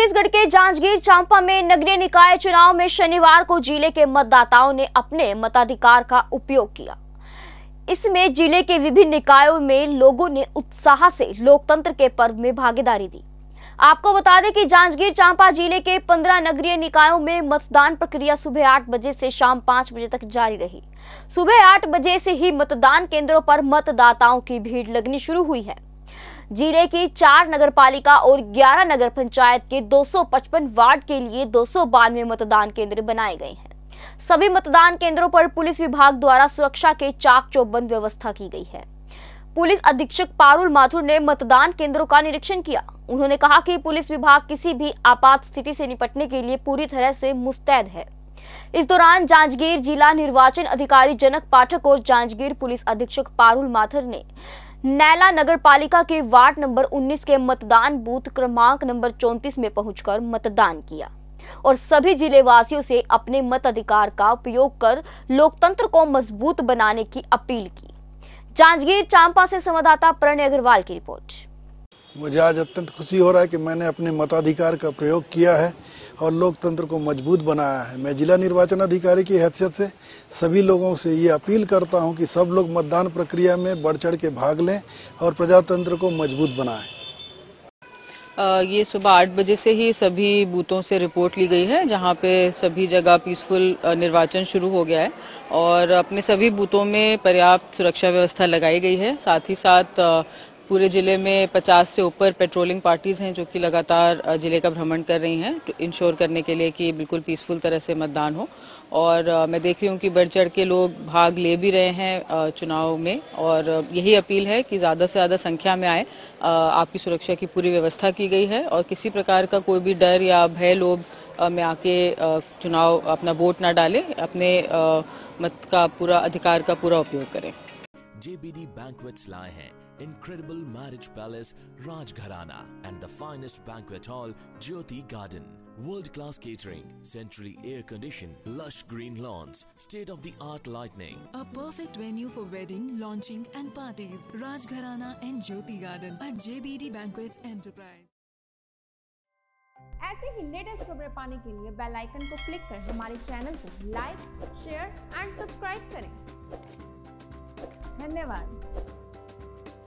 छत्तीसगढ़ के जांजगीर चांपा में नगरीय निकाय चुनाव में शनिवार को जिले के मतदाताओं ने अपने मताधिकार का उपयोग किया। इसमें जिले के विभिन्न निकायों में लोगों ने उत्साह से लोकतंत्र के पर्व में भागीदारी दी। आपको बता दें कि जांजगीर चांपा जिले के 15 नगरीय निकायों में मतदान प्रक्रिया सुबह 8 बजे से शाम 5 बजे तक जारी रही। सुबह 8 बजे से ही मतदान केंद्रों पर मतदाताओं की भीड़ लगनी शुरू हुई है। जिले की 4 नगरपालिका और 11 नगर पंचायत के 255 वार्ड के लिए 292 मतदान केंद्र बनाए गए हैं। सभी मतदान केंद्रों पर पुलिस विभाग द्वारा सुरक्षा के चाक चौबंद व्यवस्था की गई है। पुलिस अधीक्षक पारुल माथुर ने मतदान केंद्रों का निरीक्षण किया। उन्होंने कहा कि पुलिस विभाग किसी भी आपात स्थिति से निपटने के लिए पूरी तरह से मुस्तैद है। इस दौरान जांजगीर जिला निर्वाचन अधिकारी जनक पाठक और जांजगीर पुलिस अधीक्षक पारुल माथुर ने नैला नगर पालिका के वार्ड नंबर 19 के मतदान बूथ क्रमांक नंबर 34 में पहुंचकर मतदान किया और सभी जिले वासियों से अपने मताधिकार का उपयोग कर लोकतंत्र को मजबूत बनाने की अपील की। जांजगीर चांपा से संवाददाता प्रणय अग्रवाल की रिपोर्ट। मुझे आज अत्यंत खुशी हो रहा है कि मैंने अपने मताधिकार का प्रयोग किया है और लोकतंत्र को मजबूत बनाया है। मैं जिला निर्वाचन अधिकारी की हैसियत से सभी लोगों से ये अपील करता हूं कि सब लोग मतदान प्रक्रिया में बढ़ चढ़ के भाग लें और प्रजातंत्र को मजबूत बनाएं। ये सुबह 8 बजे से ही सभी बूथों से रिपोर्ट ली गई है, जहां पे सभी जगह पीसफुल निर्वाचन शुरू हो गया है और अपने सभी बूथों में पर्याप्त सुरक्षा व्यवस्था लगाई गई है। साथ ही साथ पूरे जिले में 50 से ऊपर पेट्रोलिंग पार्टीज हैं जो कि लगातार जिले का भ्रमण कर रही हैं तो इंश्योर करने के लिए कि बिल्कुल पीसफुल तरह से मतदान हो। और मैं देख रही हूँ कि बढ़ चढ़ के लोग भाग ले भी रहे हैं चुनाव में और यही अपील है कि ज़्यादा से ज़्यादा संख्या में आए। आपकी सुरक्षा की पूरी व्यवस्था की गई है और किसी प्रकार का कोई भी डर या भय लोभ में आके चुनाव अपना वोट ना डालें, अपने मत का पूरा अधिकार का पूरा उपयोग करें। JBD Banquets लाए हैं Incredible Marriage Palace Rajgharana and the finest banquet hall Jyoti Garden. World-class catering, centrally air-conditioned, lush green lawns, state-of-the-art lighting. A perfect venue for wedding, launching and parties. Rajgharana and Jyoti Garden at JBD Banquets Enterprise. ऐसे ही latest खबरें पाने के लिए bell icon को click कर हमारे channel को like, share and subscribe करें। धन्यवाद।